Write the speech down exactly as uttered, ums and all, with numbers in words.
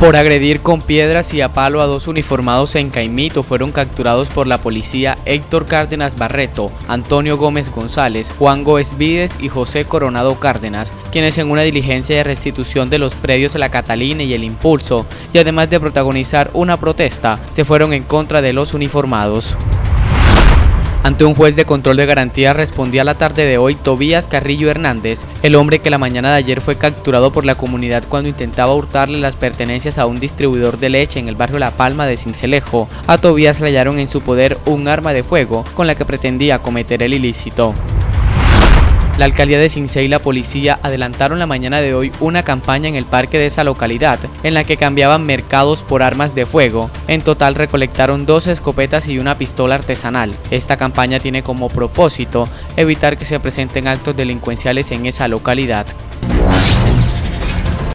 Por agredir con piedras y a palo a dos uniformados en Caimito fueron capturados por la policía Héctor Cárdenas Barreto, Antonio Gómez González, Juan Gómez Vides y José Coronado Cárdenas, quienes en una diligencia de restitución de los predios La Catalina y El Impulso, y además de protagonizar una protesta, se fueron en contra de los uniformados. Ante un juez de control de garantías respondía la tarde de hoy Tobías Carrillo Hernández, el hombre que la mañana de ayer fue capturado por la comunidad cuando intentaba hurtarle las pertenencias a un distribuidor de leche en el barrio La Palma de Sincelejo. A Tobías le hallaron en su poder un arma de fuego con la que pretendía cometer el ilícito. La alcaldía de Cincé y la policía adelantaron la mañana de hoy una campaña en el parque de esa localidad en la que cambiaban mercados por armas de fuego. En total recolectaron dos escopetas y una pistola artesanal. Esta campaña tiene como propósito evitar que se presenten actos delincuenciales en esa localidad.